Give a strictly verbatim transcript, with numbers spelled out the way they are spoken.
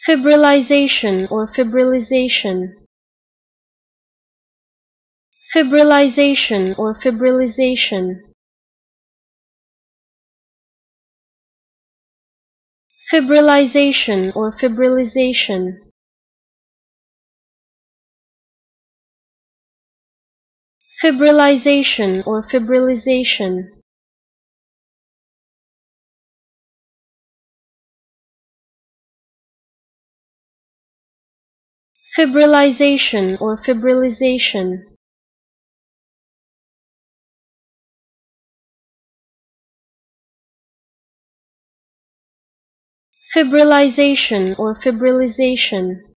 Fibrillization or fibrillization. Fibrillization or fibrillization. Fibrillization or fibrillization. Fibrillization or fibrillization. Fibrillization or fibrillization. Fibrillization or fibrillization.